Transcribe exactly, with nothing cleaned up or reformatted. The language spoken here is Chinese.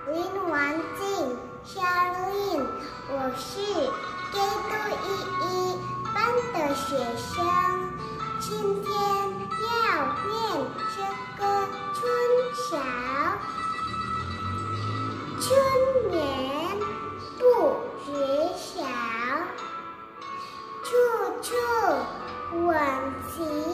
林婉静 Charlene， 我是 K 度一一班的学生，今天要念这个春晓。春眠不觉晓，处处闻啼